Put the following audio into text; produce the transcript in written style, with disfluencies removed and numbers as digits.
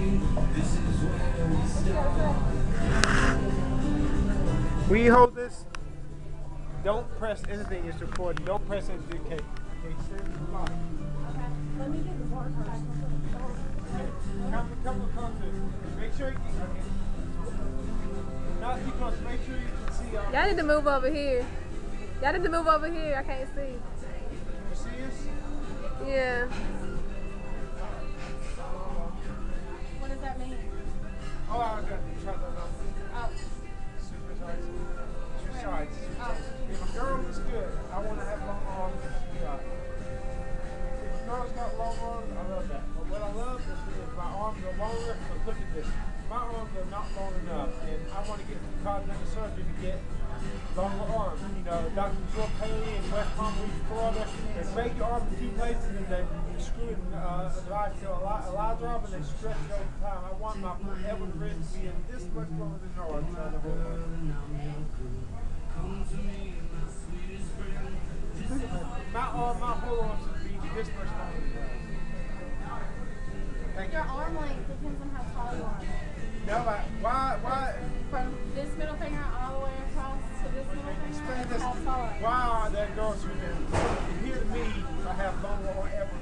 Will you hold this? Don't press anything. It's recording. Don't press anything. Okay. Let me get the bar first. Come. Make sure you can. Not too close. Make sure you can see. Y'all need to move over here. Y'all need to move over here. I can't see. You see us? Yeah. What does that mean? Oh, I got to try that out. Oh. Super size. Two sides. If a girl is good, I want to have long arms. If a girl's got long arms, I love that. But what I love is if my arms are longer, but look at this. My arms are not long enough, and I want to get some cosmetic surgery to get longer arms. You know, Dr. Joe Paley in West Palm Beach, Florida, they break your arm in two places and they screw it device to a lie drop and they stretch it over time. I want my elbow wrist to be in this much longer than yours. My whole arm should be this much longer than yours. Your arm length depends on how tall you are. No, why? From this middle finger all the way across to this middle finger, Explain this. how tall? Why are there girls who can hear me I have longer arms